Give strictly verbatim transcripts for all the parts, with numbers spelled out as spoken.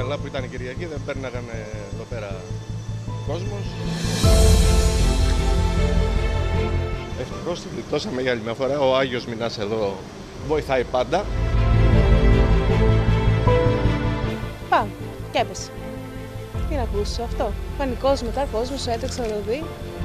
καλά που ήταν Κυριακή, δεν πέρναγαν εδώ πέρα κόσμος. Ευτυχώς τη γλιτώσαμε για άλλη μια φορά. Ο Άγιος Μινάς εδώ βοηθάει πάντα. Πάω και έπεσε. Τι να ακούσεις αυτό. Πανικός μετά, κόσμος έτρεξε να το δει.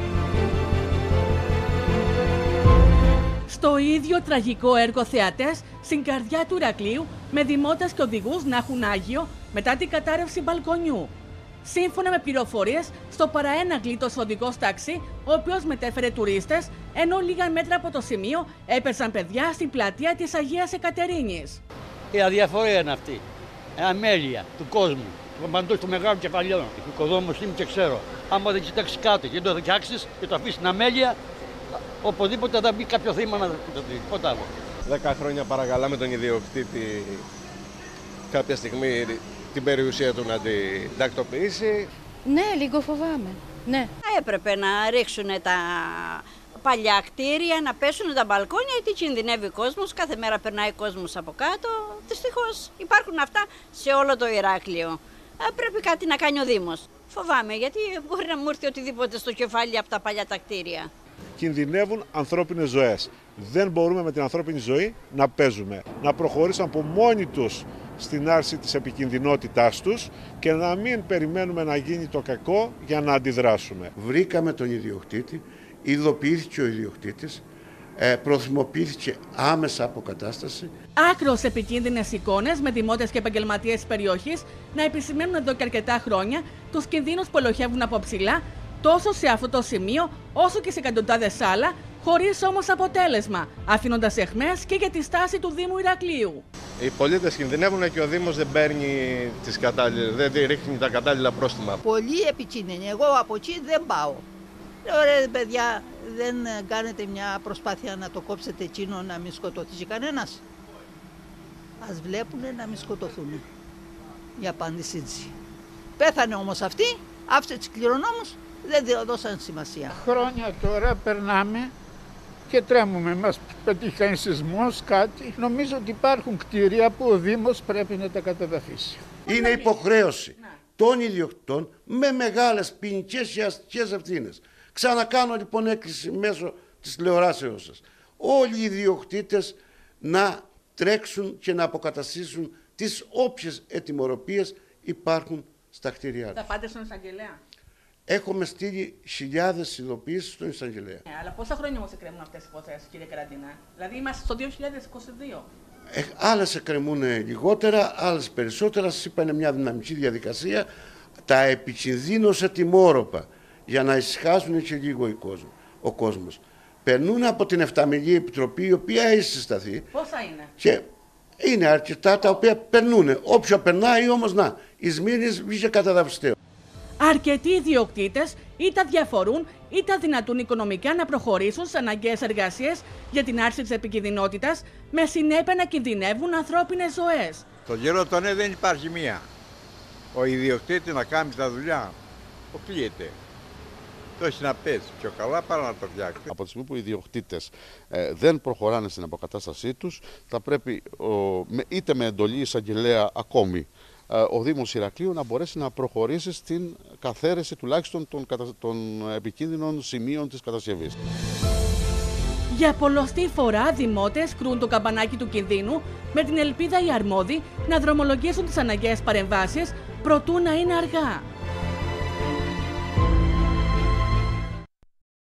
Στο ίδιο τραγικό έργο θεατές, στην καρδιά του Ηρακλείου, με δημότες και οδηγούς να έχουν άγιο μετά την κατάρρευση μπαλκονιού. Σύμφωνα με πληροφορίες, στο παραένα γλίτωσε ο οδηγός ταξί, ο οποίος μετέφερε τουρίστες, ενώ λίγα μέτρα από το σημείο έπεσαν παιδιά στην πλατεία της Αγίας Εκατερίνης. Η αδιαφορία είναι αυτή. Η αμέλεια του κόσμου. Παντού στο μεγάλο κεφαλιό. Οικοδόμος είμαι και ξέρω. Άμα δεν κοιτάξει κάτι και το φτιάξει και το αφήσει την αμέλεια, οπωσδήποτε θα μπει κάποιο θύμα να το δει. Ποτέ άλλο. Δέκα χρόνια παρακαλάμε τον ιδιοκτήτη κάποια στιγμή την περιουσία του να την τακτοποιήσει. Ναι, λίγο φοβάμαι. Ναι. Έπρεπε να ρίξουν τα παλιά κτίρια, να πέσουν τα μπαλκόνια, γιατί κινδυνεύει ο κόσμος. Κάθε μέρα περνάει κόσμος από κάτω. Δυστυχώς υπάρχουν αυτά σε όλο το Ηράκλειο. Πρέπει κάτι να κάνει ο Δήμος. Φοβάμαι, γιατί μπορεί να μου έρθει οτιδήποτε στο κεφάλι από τα παλιά τα κτίρια. Κινδυνεύουν ανθρώπινες ζωές. Δεν μπορούμε με την ανθρώπινη ζωή να παίζουμε. Να προχωρήσουν από μόνοι τους στην άρση της επικινδυνότητάς τους και να μην περιμένουμε να γίνει το κακό για να αντιδράσουμε. Βρήκαμε τον ιδιοκτήτη, ειδοποιήθηκε ο ιδιοκτήτης, ε, προθυμοποιήθηκε άμεσα αποκατάσταση. Άκρως επικίνδυνες εικόνες με δημότες και επαγγελματίες της περιοχής να επισημαίνουν εδώ και αρκετά χρόνια τους κινδύνους που ελοχεύουν από ψηλά, τόσο σε αυτό το σημείο όσο και σε εκατοντάδες άλλα, χωρίς όμως αποτέλεσμα, αφήνοντας αιχμές και για τη στάση του Δήμου Ηρακλείου. Οι πολίτες κινδυνεύουν και ο Δήμος δεν παίρνει τις κατάλληλες, δεν ρίχνει τα κατάλληλα πρόστιμα. Πολύ επικίνδυνη. Εγώ από εκεί δεν πάω. Ωραία παιδιά, δεν κάνετε μια προσπάθεια να το κόψετε εκείνο να μην σκοτωθεί κανένας. Ας βλέπουνε να μην σκοτωθούν. Η απάντηση έτσι. Πέθανε όμως αυτή, άφησε τους κληρονόμους, δεν δώσαν σημασία. Χρόνια τώρα περνάμε και τρέμουμε, μας πετύχει κανείς σεισμός, κάτι. Νομίζω ότι υπάρχουν κτίρια που ο Δήμος πρέπει να τα καταδαφίσει. Είναι υποχρέωση των ιδιοκτητών με μεγάλες ποινικές και αστικές ευθύνες. Ξανακάνω λοιπόν έκκληση μέσω της τηλεοράσεως σας. Όλοι οι ιδιοκτήτες να τρέξουν και να αποκαταστήσουν τις όποιες ετοιμορροπίες υπάρχουν στα κτίρια. Θα πάτε στον εισαγγελέα. Έχουμε στείλει χιλιάδες ειδοποιήσεις στον εισαγγελέα. Ναι, αλλά πόσα χρόνια όμως εκκρεμούν αυτές οι υποθέσεις, κύριε Καραντινά? Δηλαδή είμαστε στο δύο χιλιάδες είκοσι δύο. Ε, άλλες εκκρεμούν λιγότερα, άλλες περισσότερα. Σας είπα, είναι μια δυναμική διαδικασία. Τα επικινδύνωσε τιμόρροπα για να ησυχάσουν και λίγο οι κόσμο, ο κόσμος. Περνούν από την Εφταμελή Επιτροπή, η οποία έχει συσταθεί. Πόσα είναι? Και είναι αρκετά τα οποία περνούν. Όποιο περνάει όμως, να, η Σμύρνης βγήκε καταδαυστέο. Αρκετοί ιδιοκτήτες είτε διαφορούν είτε αδυνατούν οικονομικά να προχωρήσουν σε αναγκαίες εργασίες για την άρση της επικινδυνότητας, με συνέπεια να κινδυνεύουν ανθρώπινες ζωές. Τον καιρό τον ε, δεν υπάρχει μία. Ο ιδιοκτήτης να κάνει τα δουλειά, αποκλείεται. Το έχει να πέσει πιο καλά παρά να το φτιάξει. Από τη στιγμή που οι ιδιοκτήτες ε, δεν προχωράνε στην αποκατάστασή τους, θα πρέπει ο, με, είτε με εντολή εισαγγελέα ακόμη ο Δήμος Ηρακλείου να μπορέσει να προχωρήσει στην καθαίρεση τουλάχιστον των, των επικίνδυνων σημείων της κατασκευής. Για πολλοστή φορά, δημότες κρούν το καμπανάκι του κινδύνου με την ελπίδα οι αρμόδιοι να δρομολογήσουν τις αναγκαίες παρεμβάσεις προτού να είναι αργά.